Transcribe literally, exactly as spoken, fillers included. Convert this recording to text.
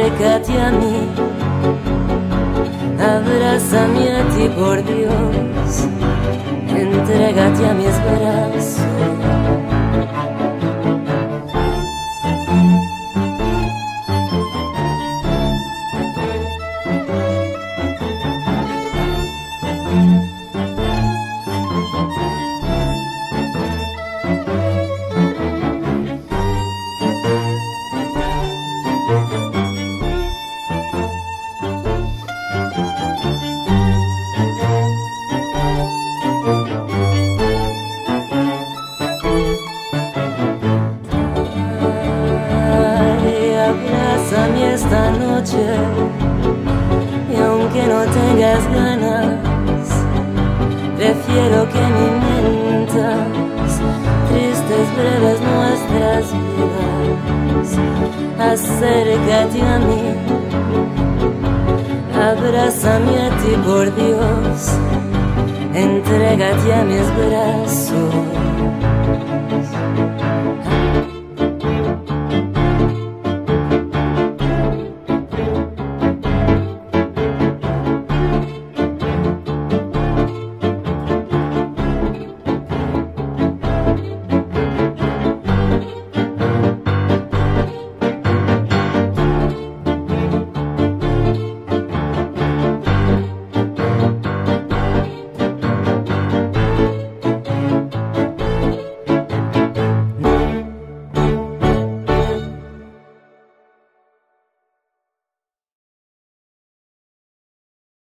acércate a mí, abrázame a ti por Dios, entrégate a mis brazos. Abrázame esta noche y aunque no tengas ganas, prefiero que me mientas tristes, breves nuestras vidas. Acércate a mí, abrázame a ti por Dios, entrégate a mis brazos.